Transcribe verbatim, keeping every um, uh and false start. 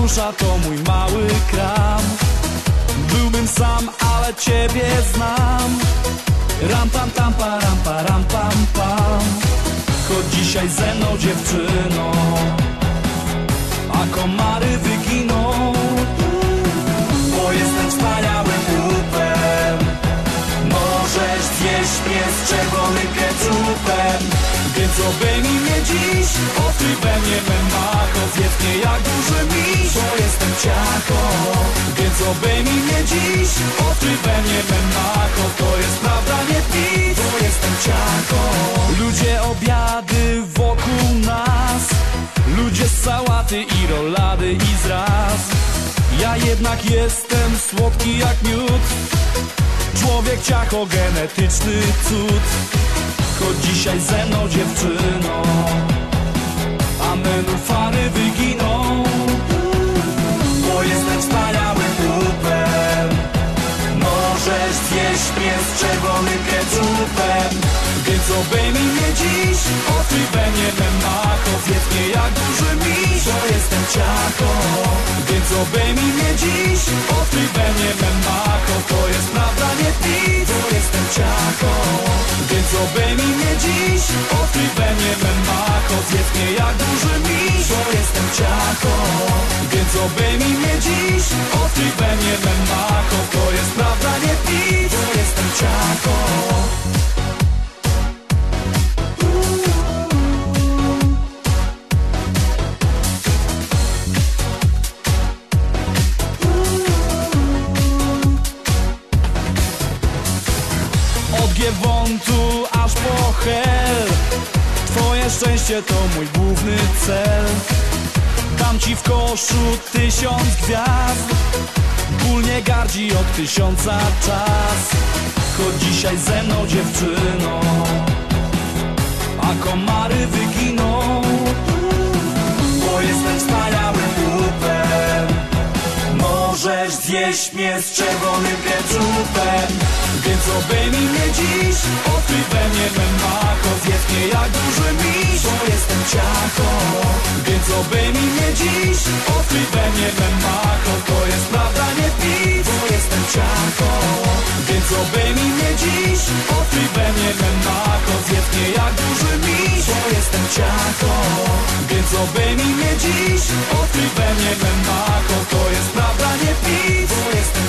dusza to mój mały kram. Byłbym sam, ale ciebie znam. Ram pam tam pa ram pa ram pam pam. Chodź dzisiaj ze mną, dziewczyno, a komary wyginą. Bo jestem wspaniałym łupem. Możesz zjeść mnie z czerwonym keczupem. Więc obejmij mnie dziś, odkryj we mnie me macho. Zjedz mnie jak duży miś, bo jestem ciacho. Więc obejmij mnie dziś, odkryj we mnie me macho. To jest prawda, nie pić, bo jestem ciacho. Ludzie, obiady wokół nas, ludzie z sałaty i rolady i zraz. Ja jednak jestem słodki jak miód, człowiek ciacho, genetyczny cud. Chodź dzisiaj ze mną, dziewczyno, a menufary wyginą. Bo jestem wspaniałym łupem. Możesz zjeść mnie z czerwonym keczupem. Więc obejmij mnie dziś, odkryj we mnie me macho. Zjedz mnie jak duży miś, bo jestem ciacho. Więc obejmij mnie dziś, odkryj we mnie me macho. To jest prawda, nie pić, bo jestem ciacho. Więc obejmij mnie dziś, odkryj we mnie me macho. Zjedz mnie jak duży miś, bo jestem ciacho. Więc obejmij mnie dziś, odkryj we mnie me macho. To jest prawda, nie pić, bo jestem ciacho. Giewontu aż po hel. Twoje szczęście to mój główny cel. Dam ci w koszu tysiąc gwiazd. Ból nie gardzi od tysiąca czas. Chodź dzisiaj ze mną, dziewczyno, a komary wyginą. Bo jestem wspaniałym łupem. Możesz zjeść mnie z czerwonym keczupem. Więc obejmij mnie dziś, odkryj we mnie me macho. Zjedz mnie jak duży miś, bo jestem ciacho. Więc obejmij mnie dziś, odkryj we mnie me macho. To jest prawda, nie pić, bo jestem ciacho. Więc obejmij mnie dziś, odkryj we mnie me macho. Zjedz mnie jak duży miś, bo jestem ciacho. Więc obejmij mnie dziś, odkryj we mnie me macho. To jest prawda, nie pić, bo jestem